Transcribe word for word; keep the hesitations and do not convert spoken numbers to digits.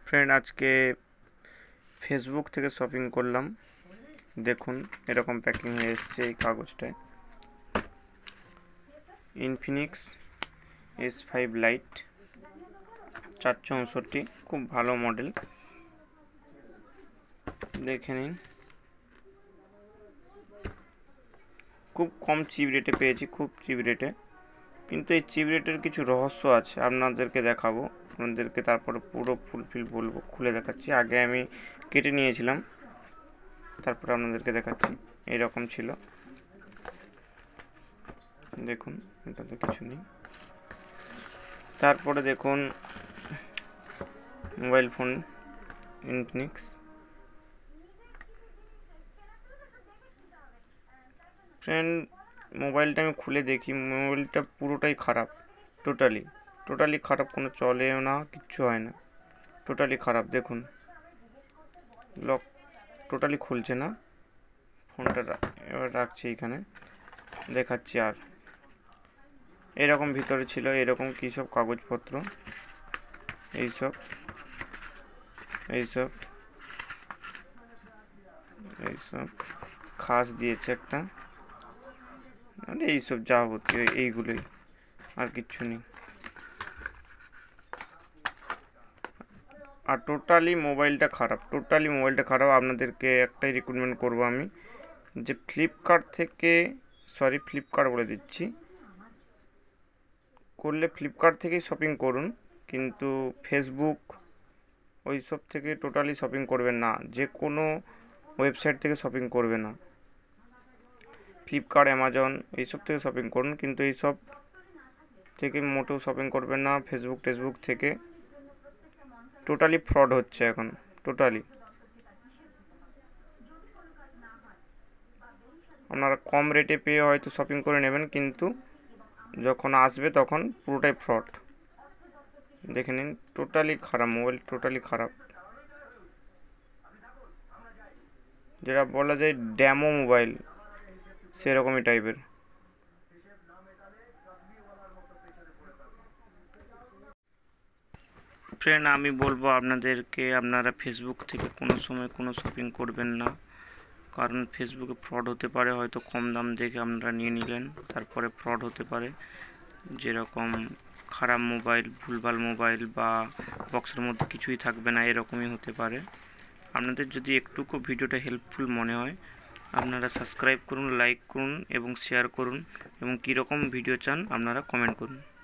Friend, আজকে Facebook থেকে shopping করলাম। দেখুন এরকম প্যাকিং হয়ে এসছে এই কাগজটায়। ইনফিনিক্স এস ফাইভ লাইট চার চৌষট্টি, খুব ভালো মডেল। দেখে নিন, খুব কম চিপ রেটে পেয়েছি, খুব চিপ রেটে। কিন্তু এই চিপ রেটের কিছু রহস্য আছে, আপনাদেরকে দেখাবো। আপনাদেরকে তারপরে পুরো ফুলফিল বলবো, খুলে দেখাচ্ছি। আগে আমি কেটে নিয়েছিলাম, তারপরে আপনাদেরকে দেখাচ্ছি। এইরকম ছিল, দেখুন এটাতে কিছু নেই। তারপরে দেখুন মোবাইল ফোন ইনফিনিক্স। ফ্রেন্ড, মোবাইলটা আমি খুলে দেখি, মোবাইলটা পুরোটাই খারাপ, টোটালি টোটালি খারাপ, কোনো চলেও না, কিচ্ছু হয় না, টোটালি খারাপ। দেখুন লক টোটালি খুলছে না। ফোনটা এবার রাখছি এখানে, দেখাচ্ছি। আর এরকম ভিতরে ছিল এরকম কী সব কাগজপত্র, এইসব এইসব এইসব খাস দিয়েছে একটা, মানে এইসব যাবতীয় এইগুলোই, আর কিচ্ছু নেই। আর টোটালি মোবাইলটা খারাপ, টোটালি মোবাইলটা খারাপ। আপনাদেরকে একটাই রিকমেন্ড করব আমি, যে ফ্লিপকার্ট থেকে, সরি ফ্লিপকার্ট বলে দিচ্ছি, করলে ফ্লিপকার্ট থেকেই শপিং করুন, কিন্তু ফেসবুক ওই সব থেকে টোটালি শপিং করবেন না। যে কোনো ওয়েবসাইট থেকে শপিং করবে না। ফ্লিপকার্ট, অ্যামাজন এইসব থেকে শপিং করুন, কিন্তু এইসব থেকে মোটেও শপিং করবেন না। ফেসবুক টেসবুক থেকে টোটালি ফ্রড হচ্ছে এখন, টোটালি। আপনারা কম রেটে পেয়ে হয়তো শপিং করে নেবেন, কিন্তু যখন আসবে তখন পুরোটাই ফ্রড। দেখে নিন, টোটালি খারাপ মোবাইল, টোটালি খারাপ, যেটা বলা যায় ড্যামো মোবাইল, সেরকমই টাইপের। ফ্রেন্ড, আমি বলবো আপনাদেরকে, আপনারা ফেসবুক থেকে কোনো সময় কোনো শপিং করবেন না, কারণ ফেসবুকে ফ্রড হতে পারে। হয়তো কম দাম দেখে আপনারা নিয়ে নিলেন, তারপরে ফ্রড হতে পারে। যেরকম খারাপ মোবাইল, ভুলভাল মোবাইল, বা বক্সের মধ্যে কিছুই থাকবে না, এরকমই হতে পারে। আপনাদের যদি একটুকু ভিডিওটা হেল্পফুল মনে হয়, আপনারা সাবস্ক্রাইব করুন, লাইক করুন এবং শেয়ার করুন, এবং কীরকম ভিডিও চান আপনারা কমেন্ট করুন।